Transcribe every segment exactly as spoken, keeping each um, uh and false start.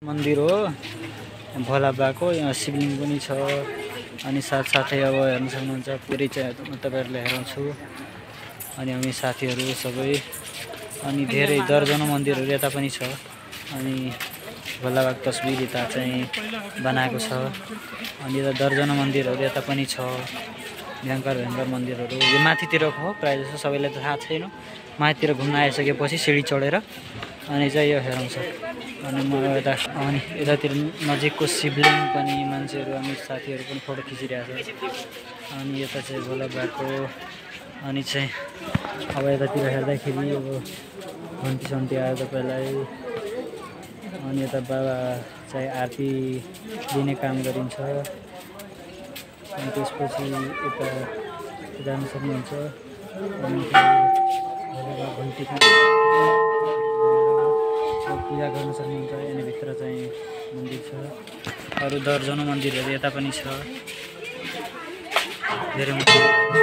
मन्दिर हो भोला बाबाको। यहाँ शिवलिङ्ग पनि छ अनि साथसाथै अब हेर्न सक्नुहुन्छ पुरै चाहिँ म तपाईहरुलाई हेराउँछु। अनि हामी साथीहरू सबै अनि धेरै दर्जनौं मन्दिरहरू यता पनि छ अनि भोला बाबाको तस्बिर यता चाहिँ बनाएको छ अनि यता दर्जनौं मन्दिरहरू यता पनि छ। भयंकर भयंकर मन्दिरहरू यो माथितिरको हो प्राय जसो सबैलाई त थाहा छैन। माथितिर घुम्न आइसकेपछि सिडी चढेर अनि चाहिँ यो हेराउँछ अनि म यता अनि यतातिर नजिकको शिवलिङ्ग पनि मान्छेहरू अनि साथीहरू पनि फोटो खिचिरहेको छ। अनि यता चाहिँ भोला बाबाको अनि चाहिँ अब यतातिर हेर्दाखेरि अब घन्टी सन्टी आयो तपाईलाई अनि यता बाबा चाहिँ आरती दिने काम गरिन्छ। अनि त्यसपछि यता जान सक्नुहुन्छ अनि भोला घन्टी पूजा गर्न सक्नुहुन्छ। अनि भित्र चाहिँ मन्दिर छ अरू दर्जनौं मन्दिरहरू यता पनि छ धेरै मन्दिर।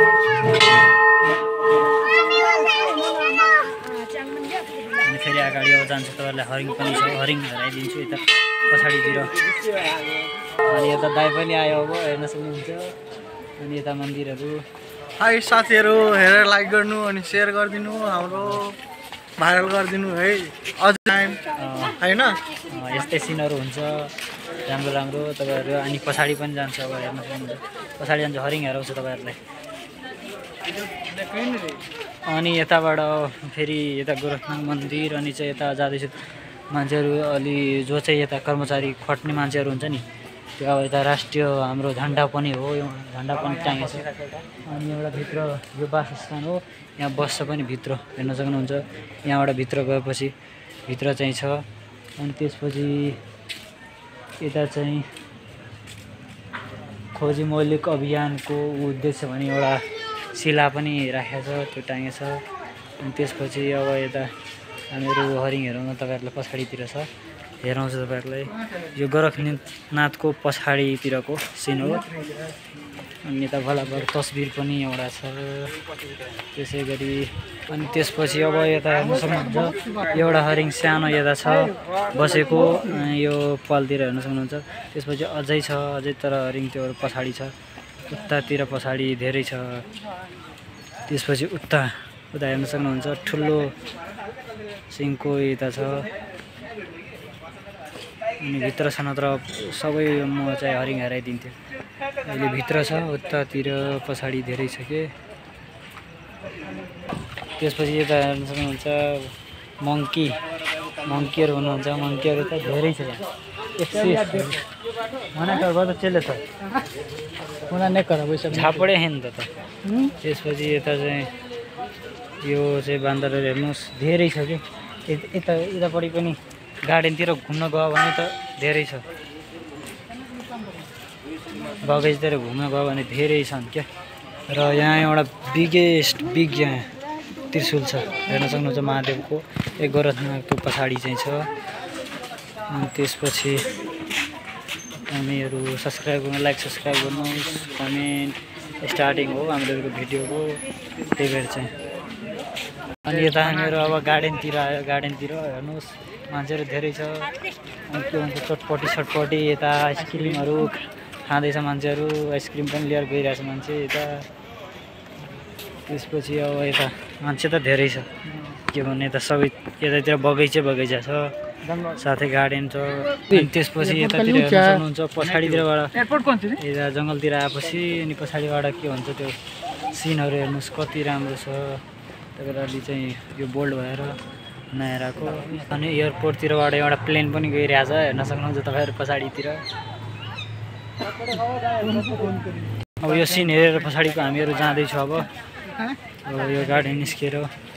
अनि फेरि अगाडि अब जान्छ तपाईहरुलाई हरिङ पनि छ हरिङ हेराइदिन्छु यता पछाडितिर। अनि यता दाइ पनि आयो अब हेर्न सक्नुहुन्छ अनि यता मन्दिरहरू। हाई साथीहरू हेरेर लाइक गर्नु अनि शेयर गरिदिनु हाम्रो भाइरल गरिदिनु है अझ टाइम हैन यस्तै सिनहरु हुन्छ राम्रो राम्रो तपाईहरु। अनि पछाडी पनि जान्छ अब हेर्न सक्नुहुन्छ पछाडी जान्छ हरिङ हेराउँछ तपाईहरुलाई। अनि यताबाट फेरि यता गोरखनाथ मन्दिर अनि चाहिँ यता जाँदैछ मान्छेहरू अलि जो चाहिँ यता कर्मचारी खट्ने मान्छेहरू हुन्छ नि त्यो अब यता राष्ट्रिय हाम्रो झन्डा पनि हो यो झन्डा पनि टाँगेको छ। अनि एउटा भित्र यो वासस्थान हो यहाँ बस्छ पनि भित्र हेर्न सक्नुहुन्छ। यहाँबाट भित्र गएपछि भित्र चाहिँ छ अनि त्यसपछि यता चाहिँ खोजी मौलिक अभियानको उद्देश्य भने एउटा शिला पनि राखेको छ त्यो टाँगेको छ। अनि त्यसपछि अब यता हामीहरू हरिङ हेराउन तपाईहरुलाई पछाडितिर छ हेराउँछ तपाईहरुलाई। यो गोरखनाथको पछाडितिरको सिन हो। अनि यता भोला बाबाको तस्बिर पनि एउटा छ त्यसैगरी। अनि त्यसपछि अब यता हेर्न सक्नुहुन्छ एउटा हरिङ सानो यता छ बसेको यो पालतिर हेर्न सक्नुहुन्छ। त्यसपछि अझै छ अझै तर हरिङ त्यो पछाडी छ उतातिर पछाडी धेरै छ। त्यसपछि उता उता हेर्न सक्नुहुन्छ ठुलो सिङको यता छ अनि भित्र छ नत्र सबै म चाहिँ हरिङ हेराइदिन्थ्यो। अहिले भित्र छ उतातिर पछाडी धेरै छ के। त्यसपछि यता हेर्न सक्नुहुन्छ मङ्की मङ्कीहरू हुनुहुन्छ मङ्कीहरू त धेरै छ यहाँ मना गर्दा त चले त मलाई नै करा पैसा झापडे हेन त त। त्यसपछि यता चाहिँ यो चाहिँ बान्दरहरू हेर्नुहोस् धेरै छ कि यता यतापट्टि पनि गार्डनतिर घुम्न गयो भने त धेरै छ बगैँचातिर घुम्न गयो भने धेरै छन् क्या। र यहाँ एउटा बिगेस्ट बिग यहाँ त्रिशूल छ हेर्न सक्नुहुन्छ महादेवको एक गोरखनाथको पछाडि चाहिँ छ। अनि त्यसपछि हामीहरू सब्सक्राइब गर्नु लाइक सब्सक्राइब गर्नुहोस् कमेन्ट स्टार्टिङ हो हामीहरूको भिडियोको त्यही भएर चाहिँ। अनि यता हामीहरू अब गार्डनतिर आयो गार्डनतिर हेर्नुहोस् मान्छेहरू धेरै छ। अनि के भन्छ चटपटी छटपटी यता आइसक्रिमहरू खाँदैछ मान्छेहरू आइसक्रिम पनि लिएर गइरहेछ मान्छे यता। त्यसपछि अब यता मान्छे त धेरै छ के भन्ने यता सबै यतातिर बगैँचा बगैँचा छ साथै गार्डन छ। अनि त्यसपछि यतातिर हेर्न सक्नुहुन्छ पछाडितिरबाट यता जङ्गलतिर आएपछि अनि पछाडिबाट के भन्छ त्यो सिनहरू हेर्नुहोस् कति राम्रो छ तपाईँहरूले चाहिँ यो बोल्ड भएर नहेर आएको। अनि एयरपोर्टतिरबाट एउटा प्लेन पनि गइरहेछ हेर्न सक्नुहुन्छ तपाईँहरू पछाडितिर। अब यो सिन हेरेर पछाडिको हामीहरू जाँदैछौँ अब यो गार्डन निस्केर।